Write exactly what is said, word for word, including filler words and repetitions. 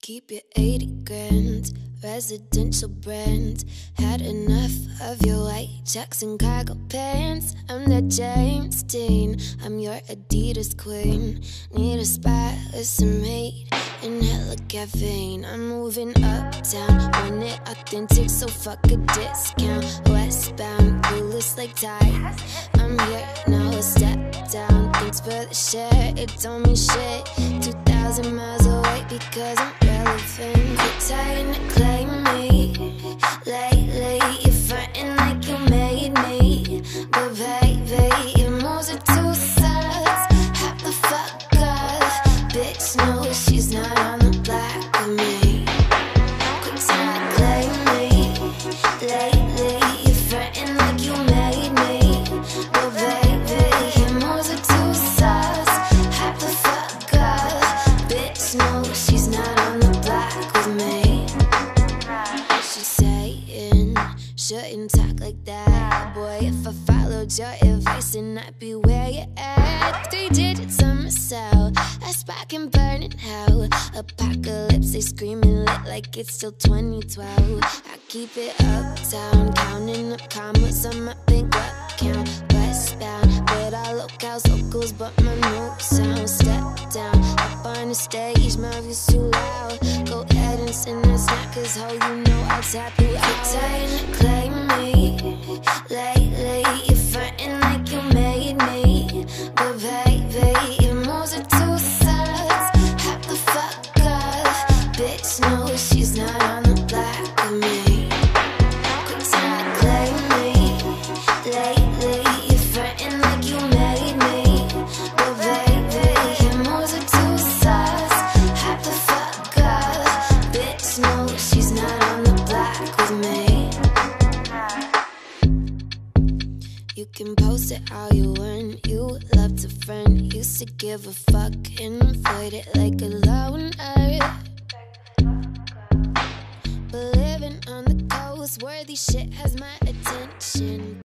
keep your eighty grand, residential brand. Had enough of your white checks and cargo pants. I'm that James Dean, I'm your Adidas queen. Need a spot with some heat and hella caffeine. I'm moving uptown, want it authentic, so fuck a discount. Westbound, clueless like tide. I'm here now, a step down. Thanks for the share, it don't mean shit. Two thousand miles away because I'm relevant. Quit trying to claim me. Lately, you're frontin' like you made me. But baby, your moves are too sus. Hop the fuck up. Bitch knows she's not on the block with me. Quit trying to claim me. Lately, you're frontin' like you made me. But baby, your moves are too sus. Hop the fuck up. Bitch knows she's not on the block with me. She's saying, shouldn't talk like that. Boy, if I followed your advice, then I'd be where you're at. Three digits on my cell, that spot can burn in hell. Apocalypse, they screaming lit like it's still twenty twelve. I keep it uptown, counting up commas on my big account. Westbound, but all locals, locals, but my mood sound. Step down, up on the stage, my views too loud. Go ahead and send a snack, cause ho, you know I'll tap you out. Quit trying to claim me. Lately, you're frontin' like you made me. But baby, your moves are too sus. Hop the fuck up. Bitch knows she's not on the block with me. Quit trying to claim me. Lately, you're frontin' like you made me. But baby, your moves are too sus. Hop the fuck up. Bitch knows she's not on the block with me. You can post it all you want. You love to friend. Used to give a fuck and avoid it like a loner. But living on the coast, worthy shit has my attention.